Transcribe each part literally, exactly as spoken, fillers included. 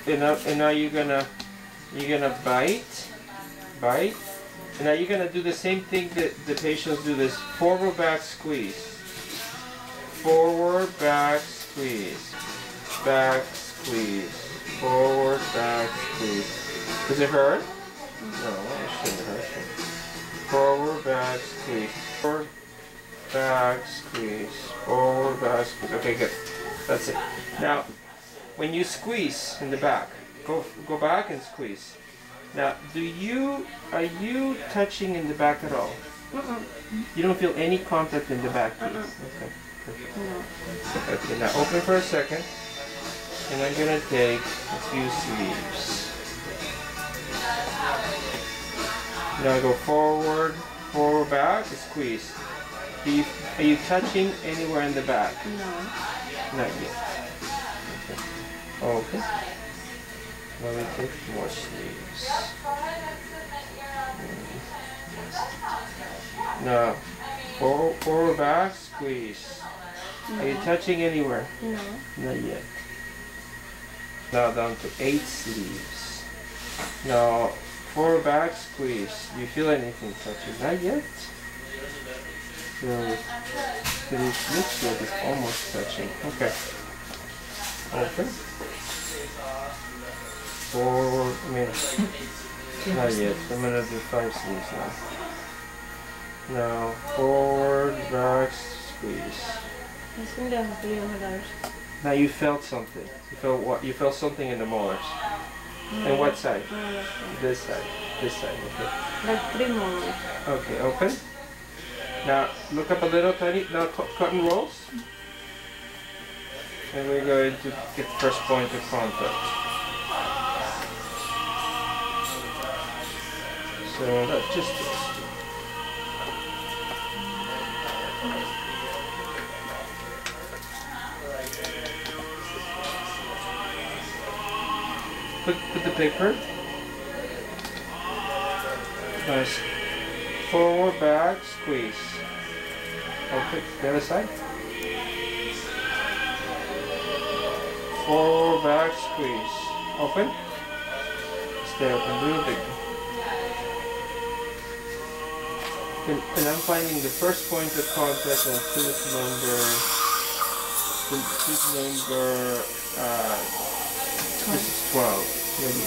and now, and now you're gonna you're gonna bite, bite, and now you're gonna do the same thing that the patients do. This forward back squeeze, forward back squeeze, back squeeze, forward back squeeze. Does it hurt? No, it shouldn't hurt. Forward back squeeze, forward back squeeze, forward back squeeze. Okay, good. That's it. Now, when you squeeze in the back, go go back and squeeze. Now, do you are you touching in the back at all? Uh-uh. You don't feel any contact in the back? Uh-uh. Okay, perfect. No. Okay, now open for a second, and I'm gonna take a few sleeves. Now go forward, forward, back, squeeze. Do you, are you touching anywhere in the back? No. Not yet. Okay. Okay. Let me take more sleeves. Now, forward, forward, back, squeeze. No. Are you touching anywhere? No. Not yet. Now down to eight sleeves. Now, forward, back, squeeze. Do you feel anything touching? Not yet. So, it looks like it's almost touching. Okay. Open. Forward, I mean, not yet. I'm gonna do five sleeves now. Now, forward, back, squeeze. Now you felt something. You felt what? You felt something in the molars. And what side? This side. This side. Okay. Like three molars. Okay. Open. Now look up a little tiny. Now cotton rolls. And we're going to get first point of contact. So that's just this. Put, put the paper. Nice. Forward, back, squeeze. Okay, the other side. Forward, back, squeeze. Open. Stay open, real big. And, and I'm finding the first point of contact on tooth number, tooth number, uh, this is twelve. Maybe,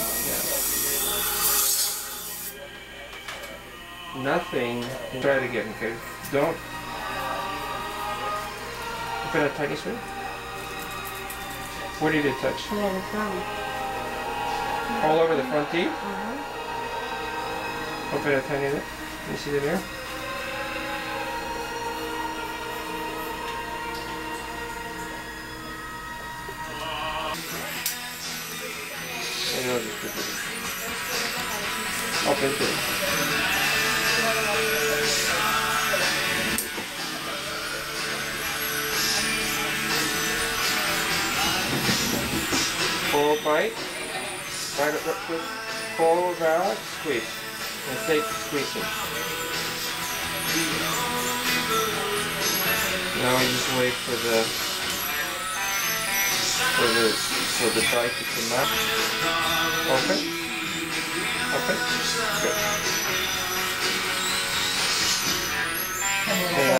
yeah. Nothing. Try it again, okay? Don't. Open a tiny swing. Where did it touch? All over the front. All over the front teeth? Uh-huh. Open a tiny bit. Can you see the mirror? Open to it. Forward bite. Bite it up with forward back, squeeze. And take squeezing. Now I just wait for the for the for the bite to come up. Open. Open. Good.